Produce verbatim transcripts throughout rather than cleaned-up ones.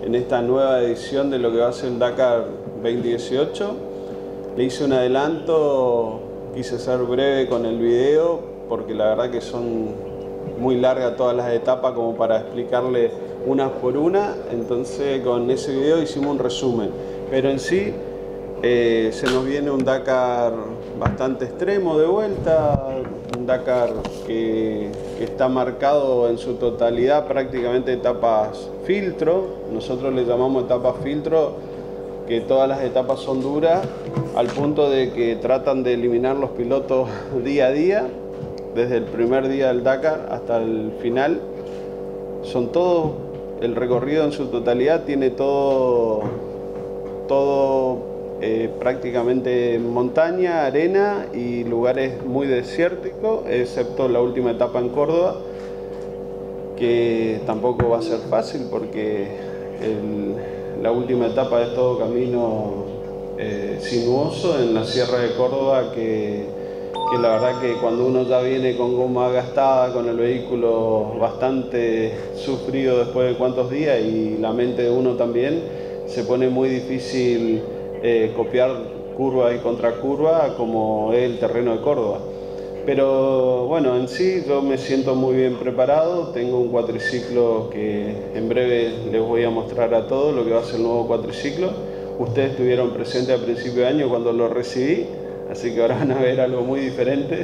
en esta nueva edición de lo que va a ser el Dakar veinte dieciocho. Le hice un adelanto, quise ser breve con el video porque la verdad que son muy largas todas las etapas como para explicarle una por una, entonces con ese video hicimos un resumen, pero en sí eh, se nos viene un Dakar bastante extremo de vuelta, un Dakar que, que está marcado en su totalidad prácticamente etapas filtro. Nosotros le llamamos etapas filtro, que todas las etapas son duras al punto de que tratan de eliminar los pilotos día a día, desde el primer día del Dakar hasta el final. Son todos, el recorrido en su totalidad tiene todo, todo eh, prácticamente montaña, arena y lugares muy desérticos, excepto la última etapa en Córdoba, que tampoco va a ser fácil porque el, la última etapa es todo camino eh, sinuoso en la Sierra de Córdoba, que, que la verdad que cuando uno ya viene con goma gastada, con el vehículo bastante sufrido después de cuantos días y la mente de uno también, se pone muy difícil eh, copiar curva y contracurva como es el terreno de Córdoba. Pero bueno, en sí yo me siento muy bien preparado. Tengo un cuatriciclo que en breve les voy a mostrar a todos lo que va a ser el nuevo cuatriciclo. Ustedes estuvieron presentes a principio de año cuando lo recibí, así que ahora van a ver algo muy diferente.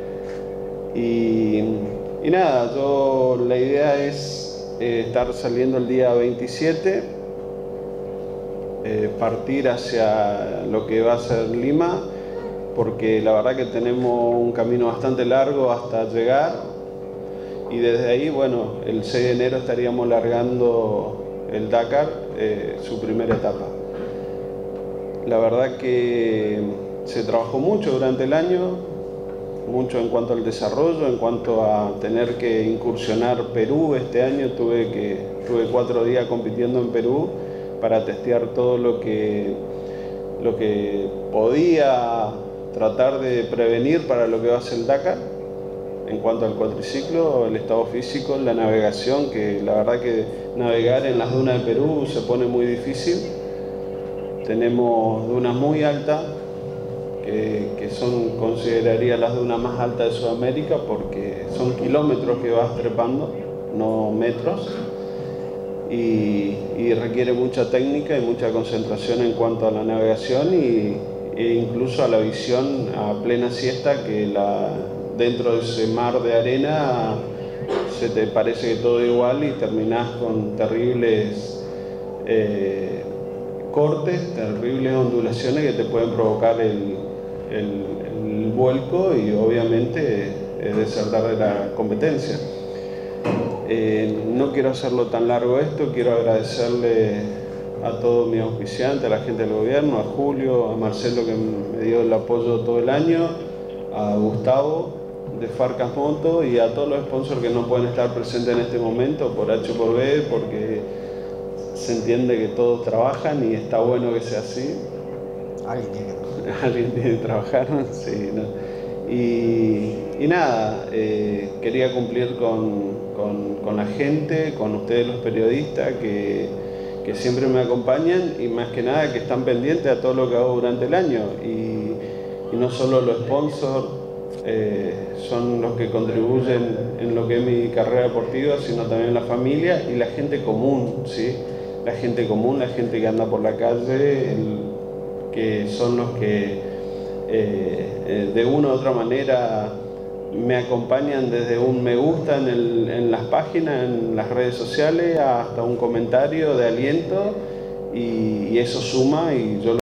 Y, y nada, yo la idea es eh, estar saliendo el día veintisiete, eh, partir hacia lo que va a ser Lima, porque la verdad que tenemos un camino bastante largo hasta llegar, y desde ahí, bueno, el seis de enero estaríamos largando el Dakar, eh, su primera etapa. La verdad que se trabajó mucho durante el año, mucho en cuanto al desarrollo, en cuanto a tener que incursionar Perú. Este año tuve, que, tuve cuatro días compitiendo en Perú para testear todo lo que, lo que podía tratar de prevenir para lo que va a ser el Dakar. En cuanto al cuatriciclo, el estado físico, la navegación, que la verdad que navegar en las dunas de Perú se pone muy difícil. Tenemos dunas muy altas, que, que son, consideraría las dunas más altas de Sudamérica, porque son kilómetros que vas trepando, no metros, y, y requiere mucha técnica y mucha concentración en cuanto a la navegación y e incluso a la visión a plena siesta, que la, dentro de ese mar de arena se te parece que todo igual y terminás con terribles eh, cortes, terribles ondulaciones que te pueden provocar el, el, el vuelco y obviamente eh, desertar de la competencia. Eh, no quiero hacerlo tan largo esto, quiero agradecerle a todos mis auspiciantes, a la gente del gobierno, a Julio, a Marcelo, que me dio el apoyo todo el año, a Gustavo de Farcas Moto y a todos los sponsors que no pueden estar presentes en este momento por H por B, porque se entiende que todos trabajan y está bueno que sea así. Alguien tiene que trabajar. Alguien tiene que trabajar, sí, ¿no? Y, y nada, eh, quería cumplir con, con, con la gente, con ustedes los periodistas que que siempre me acompañan y más que nada que están pendientes a todo lo que hago durante el año. Y, y no solo los sponsors eh, son los que contribuyen en lo que es mi carrera deportiva, sino también la familia y la gente común, ¿sí? La gente común, la gente que anda por la calle, el, que son los que eh, de una u otra manera me acompañan desde un me gusta en, el, en las páginas, en las redes sociales, hasta un comentario de aliento, y, y eso suma y yo